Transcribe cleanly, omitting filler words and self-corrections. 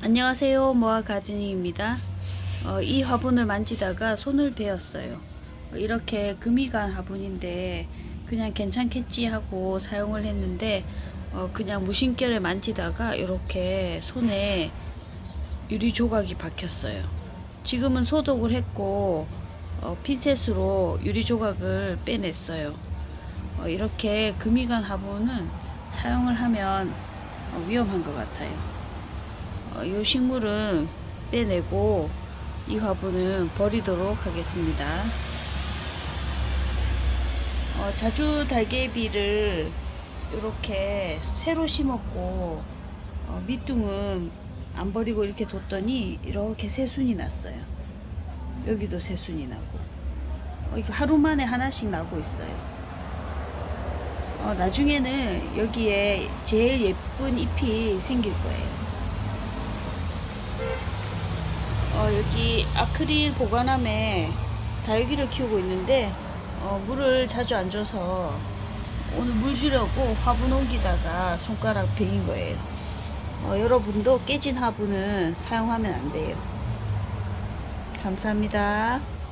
안녕하세요, 모아 가드닝입니다. 이 화분을 만지다가 손을 베었어요. 이렇게 금이 간 화분인데 그냥 괜찮겠지 하고 사용을 했는데 그냥 무심결에 만지다가 이렇게 손에 유리 조각이 박혔어요. 지금은 소독을 했고 핀셋으로 유리 조각을 빼냈어요. 이렇게 금이 간 화분은 사용을 하면 위험한 것 같아요. 이 식물은 빼내고 이 화분은 버리도록 하겠습니다. 자주 달개비를 이렇게 새로 심었고 밑둥은 안 버리고 이렇게 뒀더니 이렇게 새순이 났어요. 여기도 새순이 나고 이거 하루 만에 하나씩 나고 있어요. 나중에는 여기에 제일 예쁜 잎이 생길 거예요. 여기 아크릴 보관함에 다육이를 키우고 있는데 물을 자주 안 줘서 오늘 물 주려고 화분 옮기다가 손가락 베인 거예요. 여러분도 깨진 화분은 사용하면 안 돼요. 감사합니다.